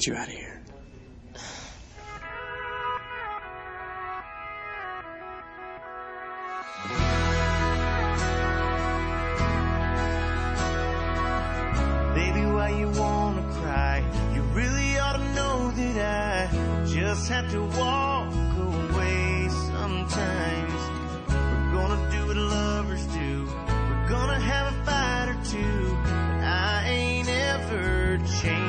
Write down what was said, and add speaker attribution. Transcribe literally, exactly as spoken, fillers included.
Speaker 1: get you out of here.
Speaker 2: Baby, why you wanna cry? You really ought to know that I just have to walk away sometimes. We're gonna do what lovers do. We're gonna have a fight or two, but I ain't ever changed.